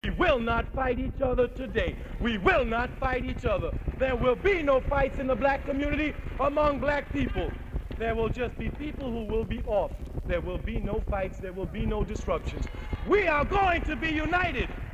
We will not fight each other today. We will not fight each other. There will be no fights in the black community among black people. There will just be people who will be off. There will be no fights. There will be no disruptions. We are going to be united.